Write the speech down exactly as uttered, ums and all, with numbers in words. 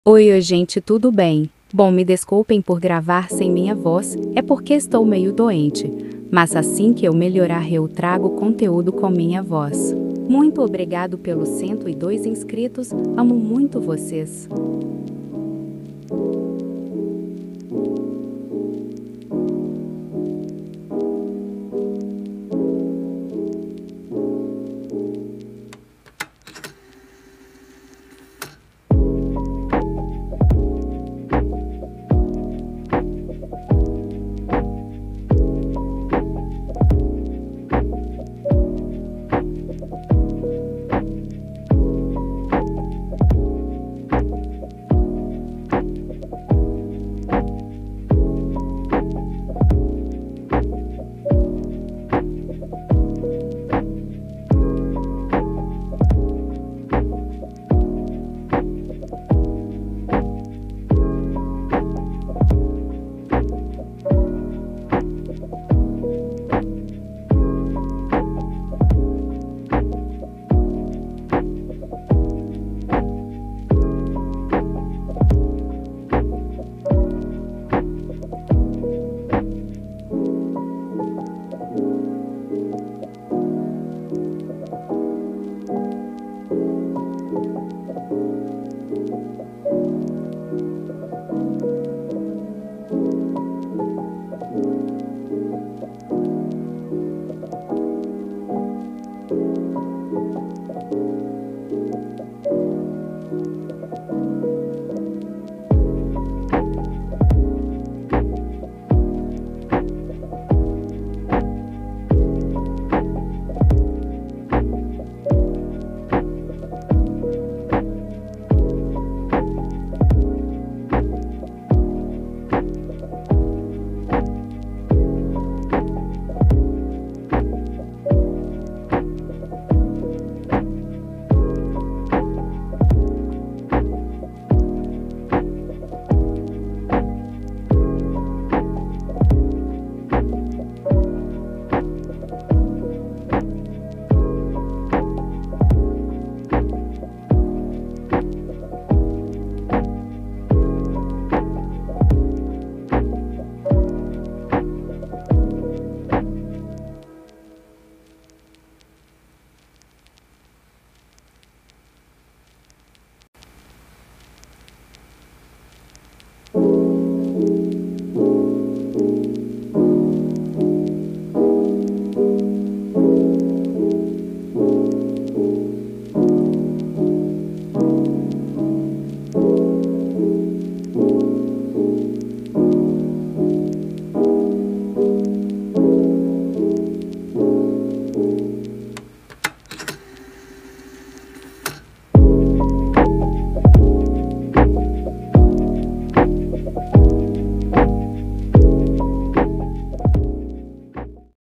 Oi, oi, gente, tudo bem? Bom, me desculpem por gravar sem minha voz, é porque estou meio doente. Mas assim que eu melhorar, eu trago conteúdo com minha voz. Muito obrigado pelos cento e dois inscritos, amo muito vocês.